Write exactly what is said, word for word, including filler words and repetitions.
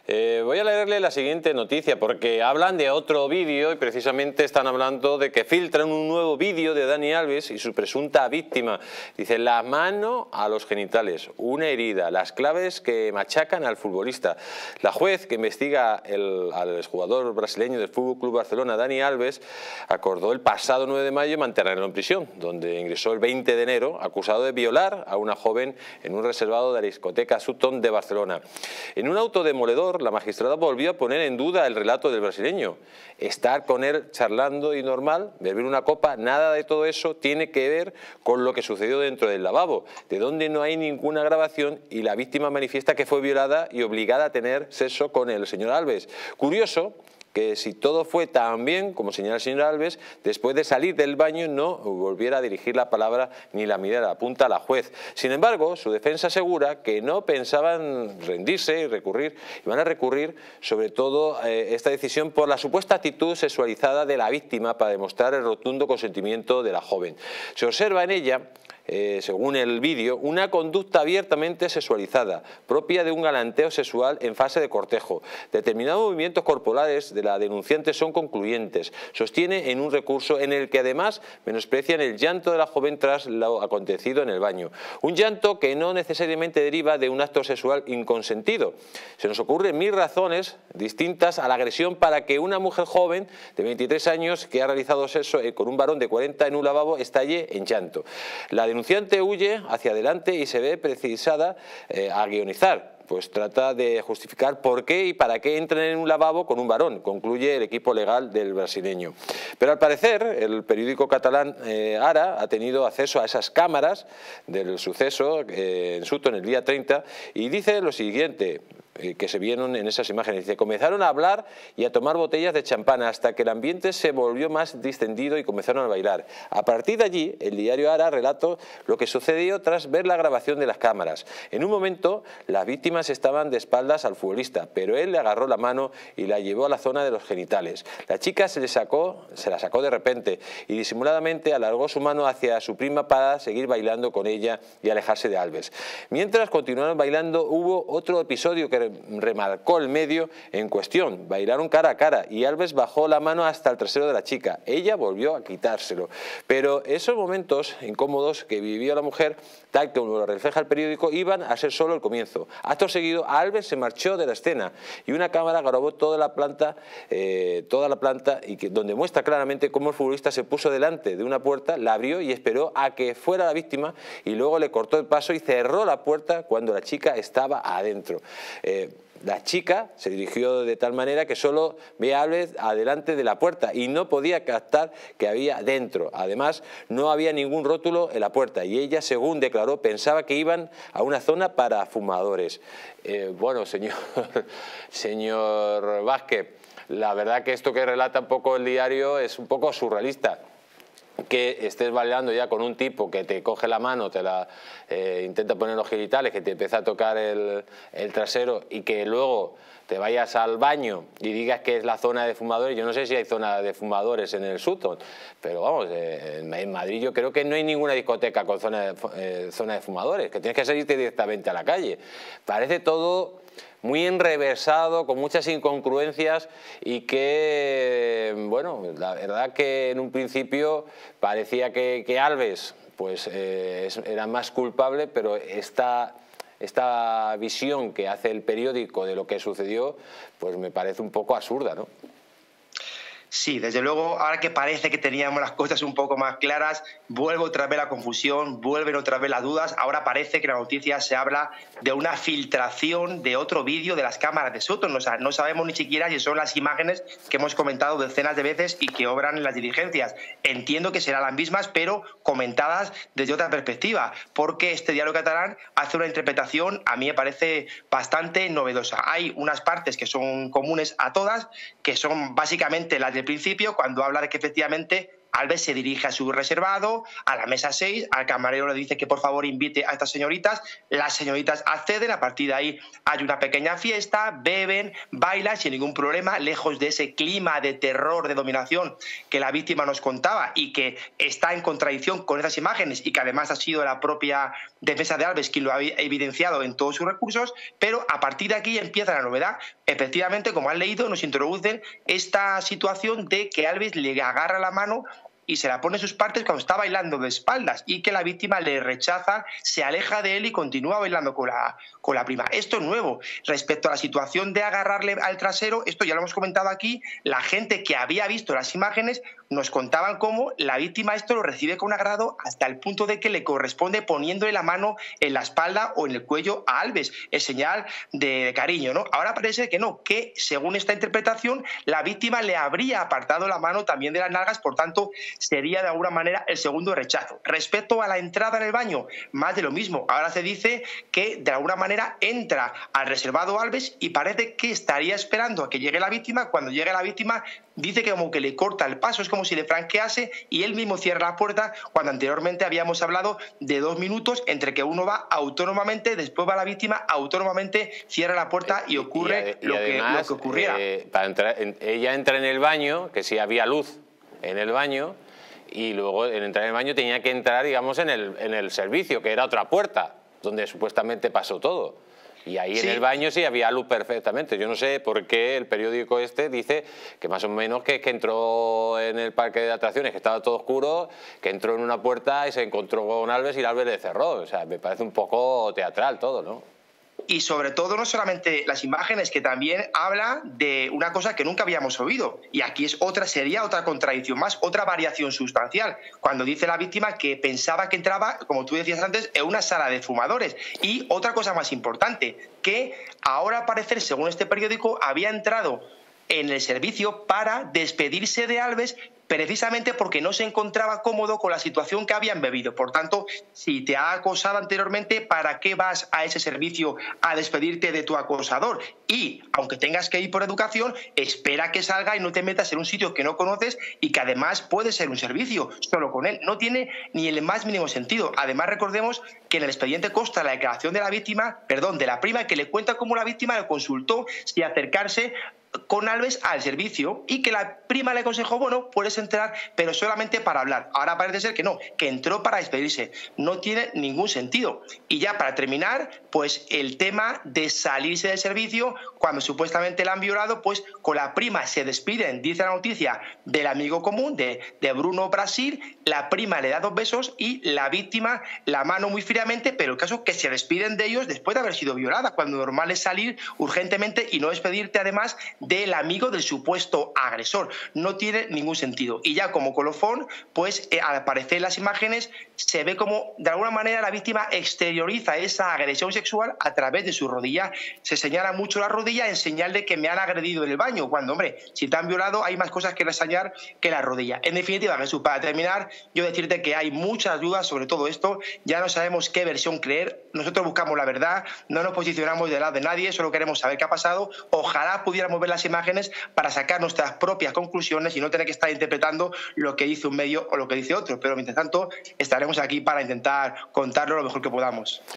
Eh, voy a leerle la siguiente noticia porque hablan de otro vídeo y precisamente están hablando de que filtran un nuevo vídeo de Dani Alves y su presunta víctima. Dice: la mano a los genitales, una herida, las claves que machacan al futbolista. La juez que investiga el, al exjugador brasileño del Fútbol Club Barcelona, Dani Alves, acordó el pasado nueve de mayo mantenerlo en prisión, donde ingresó el veinte de enero acusado de violar a una joven en un reservado de la discoteca Sutton de Barcelona. En un auto demoledor, la magistrada volvió a poner en duda el relato del brasileño. Estar con él charlando y normal, beber una copa, nada de todo eso tiene que ver con lo que sucedió dentro del lavabo, de donde no hay ninguna grabación y la víctima manifiesta que fue violada y obligada a tener sexo con el señor Alves. Curioso que si todo fue tan bien como señala el señor Alves, después de salir del baño no volviera a dirigir la palabra ni la mirada, apunta a la juez. Sin embargo, su defensa asegura que no pensaban rendirse y recurrir, y van a recurrir sobre todo eh, esta decisión por la supuesta actitud sexualizada de la víctima para demostrar el rotundo consentimiento de la joven. Se observa en ella, Eh, según el vídeo, una conducta abiertamente sexualizada, propia de un galanteo sexual en fase de cortejo. Determinados movimientos corporales de la denunciante son concluyentes. Sostiene en un recurso en el que además menosprecian el llanto de la joven tras lo acontecido en el baño. Un llanto que no necesariamente deriva de un acto sexual inconsentido. Se nos ocurren mil razones distintas a la agresión para que una mujer joven de veintitrés años que ha realizado sexo con un varón de cuarenta en un lavabo estalle en llanto. La La denunciante huye hacia adelante y se ve precisada eh, a guionizar, pues trata de justificar por qué y para qué entran en un lavabo con un varón, concluye el equipo legal del brasileño. Pero al parecer el periódico catalán eh, Ara ha tenido acceso a esas cámaras del suceso eh, en Sutton el día treinta y dice lo siguiente, que se vieron en esas imágenes. Dice: comenzaron a hablar y a tomar botellas de champán hasta que el ambiente se volvió más distendido y comenzaron a bailar. A partir de allí, el diario Ara relató lo que sucedió tras ver la grabación de las cámaras. En un momento, las víctimas estaban de espaldas al futbolista, pero él le agarró la mano y la llevó a la zona de los genitales. La chica se, le sacó, se la sacó de repente y disimuladamente alargó su mano hacia su prima para seguir bailando con ella y alejarse de Alves. Mientras continuaron bailando, hubo otro episodio que remarcó el medio en cuestión. Bailaron cara a cara y Alves bajó la mano hasta el trasero de la chica. Ella volvió a quitárselo. Pero esos momentos incómodos que vivió la mujer, tal como lo refleja el periódico, iban a ser solo el comienzo. Acto seguido, Alves se marchó de la escena y una cámara grabó toda la planta, eh, toda la planta y que, donde muestra claramente cómo el futbolista se puso delante de una puerta, la abrió y esperó a que fuera la víctima y luego le cortó el paso y cerró la puerta cuando la chica estaba adentro. Eh, La chica se dirigió de tal manera que solo veía a Alves adelante de la puerta y no podía captar que había dentro. Además, no había ningún rótulo en la puerta y ella, según declaró, pensaba que iban a una zona para fumadores. Eh, bueno, señor, señor Vázquez, la verdad que esto que relata un poco el diario es un poco surrealista. Que estés bailando ya con un tipo que te coge la mano, te la eh, intenta poner los genitales, que te empieza a tocar el, el trasero y que luego te vayas al baño y digas que es la zona de fumadores. Yo no sé si hay zona de fumadores en el Sutton, pero vamos, eh, en Madrid yo creo que no hay ninguna discoteca con zona de, eh, zona de fumadores, que tienes que salirte directamente a la calle. Parece todo muy enrevesado, con muchas incongruencias y que, bueno, la verdad que en un principio parecía que, que Alves pues, eh, era más culpable, pero esta, esta visión que hace el periódico de lo que sucedió, pues me parece un poco absurda, ¿no? Sí, desde luego, ahora que parece que teníamos las cosas un poco más claras, vuelve otra vez la confusión, vuelven otra vez las dudas. Ahora parece que en la noticia se habla de una filtración de otro vídeo de las cámaras de Sutton. O sea, no sabemos ni siquiera si son las imágenes que hemos comentado decenas de veces y que obran en las diligencias. Entiendo que serán las mismas, pero comentadas desde otra perspectiva, porque este diario catalán hace una interpretación, a mí me parece bastante novedosa. Hay unas partes que son comunes a todas, que son básicamente las del principio, cuando habla de que efectivamente Alves se dirige a su reservado, a la mesa seis, al camarero le dice que por favor invite a estas señoritas, las señoritas acceden, a partir de ahí hay una pequeña fiesta, beben, bailan sin ningún problema, lejos de ese clima de terror, de dominación que la víctima nos contaba y que está en contradicción con esas imágenes y que además ha sido la propia defensa de Alves quien lo ha evidenciado en todos sus recursos, pero a partir de aquí empieza la novedad. Efectivamente, como han leído, nos introducen esta situación de que Alves le agarra la mano y se la pone en sus partes cuando está bailando de espaldas y que la víctima le rechaza, se aleja de él y continúa bailando con la, con la prima. Esto es nuevo. Respecto a la situación de agarrarle al trasero, esto ya lo hemos comentado aquí, la gente que había visto las imágenes nos contaban cómo la víctima esto lo recibe con agrado hasta el punto de que le corresponde poniéndole la mano en la espalda o en el cuello a Alves, es señal de cariño, ¿no? Ahora parece que no, que según esta interpretación la víctima le habría apartado la mano también de las nalgas, por tanto sería de alguna manera el segundo rechazo. Respecto a la entrada en el baño, más de lo mismo. Ahora se dice que de alguna manera entra al reservado Alves y parece que estaría esperando a que llegue la víctima. Cuando llegue la víctima dice que como que le corta el paso, es como si le franquease y él mismo cierra la puerta, cuando anteriormente habíamos hablado de dos minutos entre que uno va autónomamente, después va la víctima, autónomamente cierra la puerta y ocurre y, y, y lo, además, que, lo que ocurriera. Eh, para entrar, ella entra en el baño, que sí había luz en el baño, y luego en entrar en el baño tenía que entrar, digamos, en el, en el servicio, que era otra puerta, donde supuestamente pasó todo. Y ahí sí, en el baño sí había luz perfectamente. Yo no sé por qué el periódico este dice que más o menos que, que entró en el parque de atracciones, que estaba todo oscuro, que entró en una puerta y se encontró con Alves y Alves le cerró. O sea, me parece un poco teatral todo, ¿no? Y sobre todo no solamente las imágenes, que también habla de una cosa que nunca habíamos oído. Y aquí es otra, sería otra contradicción más, otra variación sustancial. Cuando dice la víctima que pensaba que entraba, como tú decías antes, en una sala de fumadores. Y otra cosa más importante, que ahora al parecer, según este periódico, había entrado en el servicio para despedirse de Alves, precisamente porque no se encontraba cómodo con la situación que habían bebido. Por tanto, si te ha acosado anteriormente, ¿para qué vas a ese servicio a despedirte de tu acosador? Y, aunque tengas que ir por educación, espera que salga y no te metas en un sitio que no conoces y que además puede ser un servicio solo con él. No tiene ni el más mínimo sentido. Además, recordemos que en el expediente consta la declaración de la víctima, perdón, de la prima, que le cuenta cómo la víctima le consultó si acercarse con Alves al servicio y que la prima le aconsejó, bueno, puedes entrar, pero solamente para hablar. Ahora parece ser que no, que entró para despedirse. No tiene ningún sentido. Y ya para terminar, pues el tema de salirse del servicio cuando supuestamente la han violado, pues con la prima se despiden, dice la noticia, del amigo común, de, de Bruno Brasil, la prima le da dos besos y la víctima la mano muy fríamente, pero el caso es que se despiden de ellos después de haber sido violada, cuando normal es salir urgentemente y no despedirte además del amigo del supuesto agresor. No tiene ningún sentido. Y ya como colofón, pues eh, al aparecer las imágenes se ve como de alguna manera la víctima exterioriza esa agresión sexual a través de su rodilla. Se señala mucho la rodilla en señal de que me han agredido en el baño, cuando, hombre, si te han violado hay más cosas que reseñar que la rodilla. En definitiva, Jesús, para terminar, yo decirte que hay muchas dudas sobre todo esto, ya no sabemos qué versión creer, nosotros buscamos la verdad, no nos posicionamos del lado de nadie, solo queremos saber qué ha pasado. Ojalá pudiéramos ver las imágenes para sacar nuestras propias conclusiones y no tener que estar interpretando lo que dice un medio o lo que dice otro, pero mientras tanto estaremos aquí para intentar contarlo lo mejor que podamos.